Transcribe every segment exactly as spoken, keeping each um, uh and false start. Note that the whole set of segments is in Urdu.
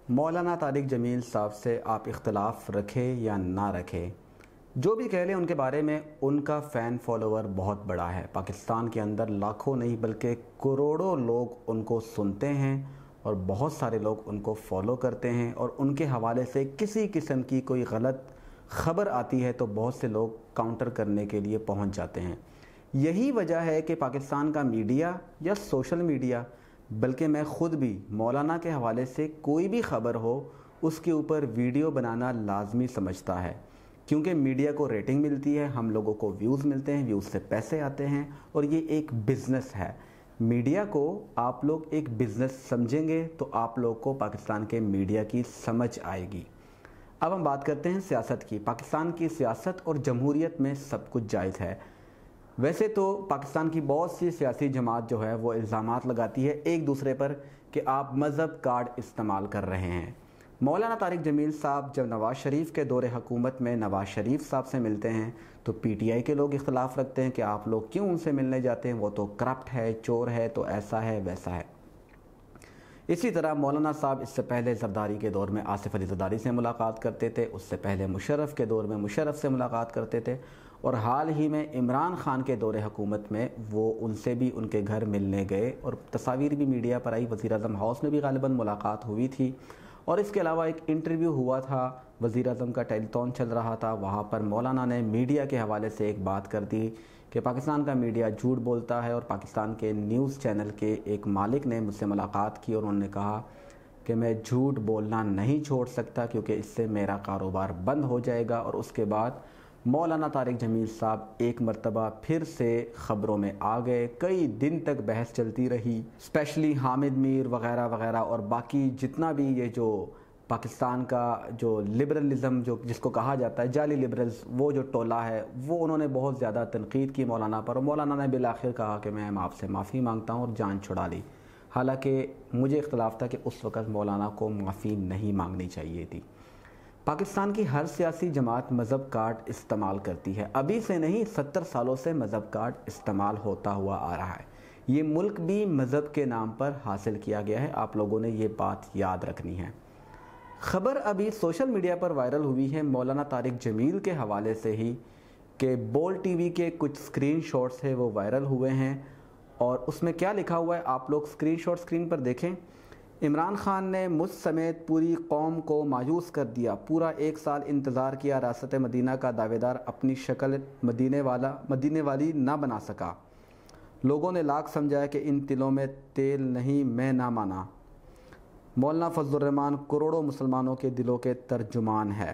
مولانا طارق جمیل صاحب سے آپ اختلاف رکھیں یا نہ رکھیں، جو بھی کہہ لیں ان کے بارے میں ان کا فین فالوور بہت بڑا ہے۔ پاکستان کے اندر لاکھوں نہیں بلکہ کروڑوں لوگ ان کو سنتے ہیں اور بہت سارے لوگ ان کو فالو کرتے ہیں، اور ان کے حوالے سے کسی قسم کی کوئی غلط خبر آتی ہے تو بہت سے لوگ کاؤنٹر کرنے کے لیے پہنچ جاتے ہیں۔ یہی وجہ ہے کہ پاکستان کا میڈیا یا سوشل میڈیا، بلکہ میں خود بھی مولانا کے حوالے سے کوئی بھی خبر ہو اس کے اوپر ویڈیو بنانا لازمی سمجھتا ہے، کیونکہ میڈیا کو ریٹنگ ملتی ہے، ہم لوگوں کو ویوز ملتے ہیں، ویوز سے پیسے آتے ہیں، اور یہ ایک بزنس ہے۔ میڈیا کو آپ لوگ ایک بزنس سمجھیں گے تو آپ لوگ کو پاکستان کے میڈیا کی سمجھ آئے گی۔ اب ہم بات کرتے ہیں سیاست کی۔ پاکستان کی سیاست اور جمہوریت میں سب کچھ جائز ہے۔ ویسے تو پاکستان کی بہت سی سیاسی جماعت جو ہے وہ الزامات لگاتی ہے ایک دوسرے پر کہ آپ مذہب کارڈ استعمال کر رہے ہیں۔ مولانا طارق جمیل صاحب جب نواز شریف کے دور حکومت میں نواز شریف صاحب سے ملتے ہیں تو پی ٹی آئی کے لوگ اختلاف رکھتے ہیں کہ آپ لوگ کیوں ان سے ملنے جاتے ہیں، وہ تو کرپٹ ہے، چور ہے، تو ایسا ہے ویسا ہے۔ اسی طرح مولانا صاحب اس سے پہلے زرداری کے دور میں آصف علی زرداری سے ملاقات کرتے تھے، اس سے پہلے مشرف کے دور میں مشرف سے ملاقات کرتے تھے، اور حال ہی میں عمران خان کے دور حکومت میں وہ ان سے بھی ان کے گھر ملنے گئے، اور تصاویر بھی میڈیا پر آئی، وزیر اعظم ہاؤس میں بھی غالباً ملاقات ہوئی تھی۔ اور اس کے علاوہ ایک انٹرویو ہوا تھا، وزیر اعظم کا ٹیلیتھون چل رہا تھا، وہاں پر مولانا نے میڈیا کے حوالے سے ایک بات کر دی کہ پاکستان کا میڈیا جھوٹ بولتا ہے، اور پاکستان کے نیوز چینل کے ایک مالک نے مجھ سے ملاقات کی اور انہوں نے کہا کہ میں جھوٹ بولنا نہیں چھوڑ سکتا کیونکہ اس سے میرا کاروبار بند ہو جائے گا۔ اور اس کے بعد مولانا طارق جمیل صاحب ایک مرتبہ پھر سے خبروں میں آ گئے، کئی دن تک بحث چلتی رہی، اسپیشلی حامد میر وغیرہ وغیرہ اور باقی جتنا بھی یہ جو پاکستان کا جو لبرلزم جو جس کو کہا جاتا ہے جعلی لبرلز، وہ جو ٹولہ ہے، وہ انہوں نے بہت زیادہ تنقید کی مولانا پر، اور مولانا نے بالآخر کہا کہ میں آپ سے معافی مانگتا ہوں، اور جان چھڑا لی۔ حالانکہ مجھے اختلاف تھا کہ اس وقت مولانا کو معافی نہیں مانگنی چاہیے تھی۔ پاکستان کی ہر سیاسی جماعت مذہب کارڈ استعمال کرتی ہے، ابھی سے نہیں، ستر سالوں سے مذہب کارڈ استعمال ہوتا ہوا آ رہا ہے۔ یہ ملک بھی مذہب کے نام پر حاصل کیا گیا ہے، آپ لوگوں نے یہ بات یاد رکھنی ہے۔ خبر ابھی سوشل میڈیا پر وائرل ہوئی ہے مولانا طارق جمیل کے حوالے سے ہی کہ بول ٹی وی کے کچھ سکرین شاٹس ہیں وہ وائرل ہوئے ہیں، اور اس میں کیا لکھا ہوا ہے آپ لوگ سکرین شاٹ سکرین پر دیکھیں۔ عمران خان نے مجھ سمیت پوری قوم کو مایوس کر دیا، پورا ایک سال انتظار کیا، ریاست مدینہ کا دعوے دار اپنی شکل مدینے والا مدینے والی نہ بنا سکا، لوگوں نے لاکھ سمجھایا کہ ان تلوں میں تیل نہیں، میں نہ مانا۔ مولانا فضل الرحمان کروڑوں مسلمانوں کے دلوں کے ترجمان ہے۔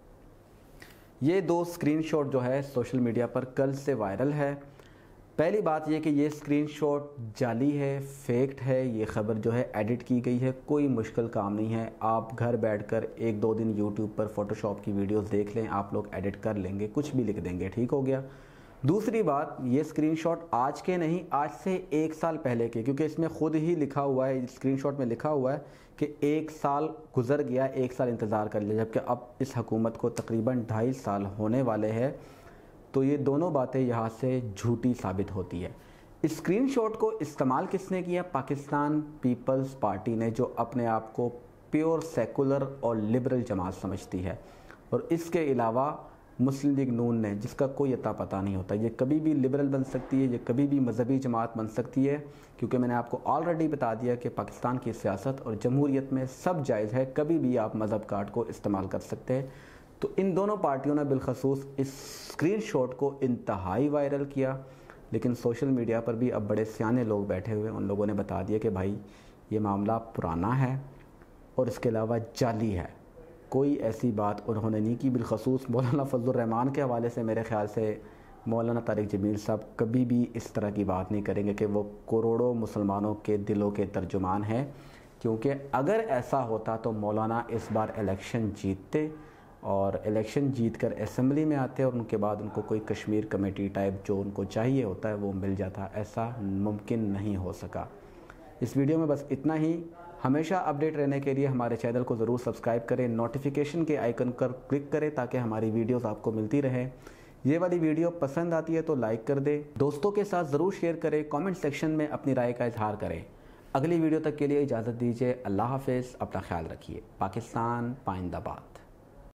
یہ دو سکرین شاٹ جو ہے سوشل میڈیا پر کل سے وائرل ہے۔ پہلی بات یہ کہ یہ سکرین شاٹ جعلی ہے، فیکٹ ہے، یہ خبر جو ہے ایڈٹ کی گئی ہے، کوئی مشکل کام نہیں ہے، آپ گھر بیٹھ کر ایک دو دن یوٹیوب پر فوٹو شاپ کی ویڈیوز دیکھ لیں، آپ لوگ ایڈٹ کر لیں گے، کچھ بھی لکھ دیں گے، ٹھیک ہو گیا۔ دوسری بات، یہ سکرین شاٹ آج کے نہیں، آج سے ایک سال پہلے کے، کیونکہ اس میں خود ہی لکھا ہوا ہے، سکرین شاٹ میں لکھا ہوا ہے کہ ایک سال گزر گیا، ایک سال انتظار کر لیا، جبکہ اب اس حکومت کو تقریباً ڈھائی سال ہونے والے ہیں، تو یہ دونوں باتیں یہاں سے جھوٹی ثابت ہوتی ہے۔ اس سکرین شاٹ کو استعمال کس نے کیا؟ پاکستان پیپلز پارٹی نے، جو اپنے آپ کو پیور سیکولر اور لبرل جماعت سمجھتی ہے، اور اس کے علاوہ مسلم لیگ نون نے، جس کا کوئی اتا پتہ نہیں ہوتا، یہ کبھی بھی لبرل بن سکتی ہے، یہ کبھی بھی مذہبی جماعت بن سکتی ہے، کیونکہ میں نے آپ کو آلریڈی بتا دیا کہ پاکستان کی سیاست اور جمہوریت میں سب جائز ہے، کبھی بھی آپ مذہب کارڈ کو استعمال کر سکتے ہیں۔ تو ان دونوں پارٹیوں نے بالخصوص اس سکرین شاٹ کو انتہائی وائرل کیا، لیکن سوشل میڈیا پر بھی اب بڑے سیانے لوگ بیٹھے ہوئے، ان لوگوں نے بتا دیا کہ بھائی یہ معاملہ پرانا ہے اور اس کے علاوہ جعلی ہے، کوئی ایسی بات انہوں نے نہیں کی۔ بالخصوص مولانا فضل الرحمان کے حوالے سے میرے خیال سے مولانا طارق جمیل صاحب کبھی بھی اس طرح کی بات نہیں کریں گے کہ وہ کروڑوں مسلمانوں کے دلوں کے ترجمان ہیں، کیونکہ اگر ایسا ہوتا تو مولانا اس بار الیکشن جیتتے، اور الیکشن جیت کر اسمبلی میں آتے، اور ان کے بعد ان کو کوئی کشمیر کمیٹی ٹائپ جو ان کو چاہیے ہوتا ہے وہ مل جاتا۔ ایسا ممکن نہیں ہو سکا۔ اس ویڈیو میں بس اتنا ہی۔ ہمیشہ اپڈیٹ رہنے کے لیے ہمارے چینل کو ضرور سبسکرائب کریں، نوٹیفیکیشن کے آئیکن پر کلک کریں تاکہ ہماری ویڈیوز آپ کو ملتی رہیں۔ یہ والی ویڈیو پسند آتی ہے تو لائک کر دیں، دوستوں کے ساتھ ضرور شیئر کریں، کامنٹ سیکشن میں اپنی رائے کا اظہار کریں۔ اگلی ویڈیو تک کے لیے اجازت دیجیے. اللہ حافظ. اپنا خیال رکھیے. پاکستان پائندہ باد.